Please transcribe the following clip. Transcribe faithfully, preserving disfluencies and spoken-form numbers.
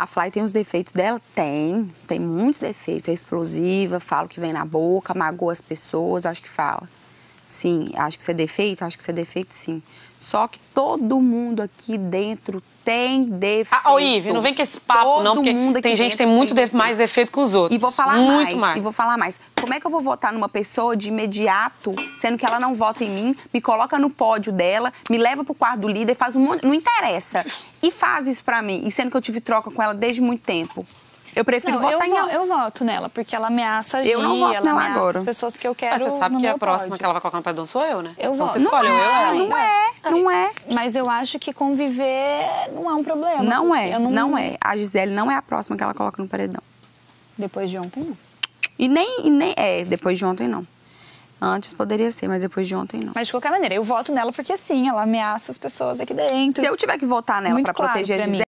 A Fly tem os defeitos dela? Tem. Tem muitos defeitos. É explosiva, fala o que vem na boca, magoa as pessoas, acho que fala. Sim, acho que isso é defeito? Acho que isso é defeito, sim. Só que todo mundo aqui dentro tem defeito. Ah, ô, Ive, não vem com esse papo, todo não, porque mundo aqui tem gente que tem dentro muito tem de, mais defeito que os outros. E vou falar muito mais, mais. e vou falar mais. Como é que eu vou votar numa pessoa de imediato, sendo que ela não vota em mim, me coloca no pódio dela, me leva pro quarto do líder, faz um monte... Não interessa. E faz isso pra mim, e sendo que eu tive troca com ela desde muito tempo. Eu prefiro não, votar eu em ela. Eu voto nela, porque ela ameaça agir, eu não voto ela nela ameaça agora. as pessoas que eu quero. Mas você sabe no que a meu próxima pódio. que ela vai colocar no paredão sou eu, né? Eu então voto. você escolhe não eu é, ou ela. não é, não é. Mas eu acho que conviver não é um problema. Não é, não... não é. A Gisele não é a próxima que ela coloca no paredão. Depois de ontem, não. E nem, e nem é, depois de ontem, não. Antes poderia ser, mas depois de ontem, não. Mas de qualquer maneira, eu voto nela porque sim, ela ameaça as pessoas aqui dentro. Se eu tiver que votar nela Muito pra claro proteger pra a mim. Gisele,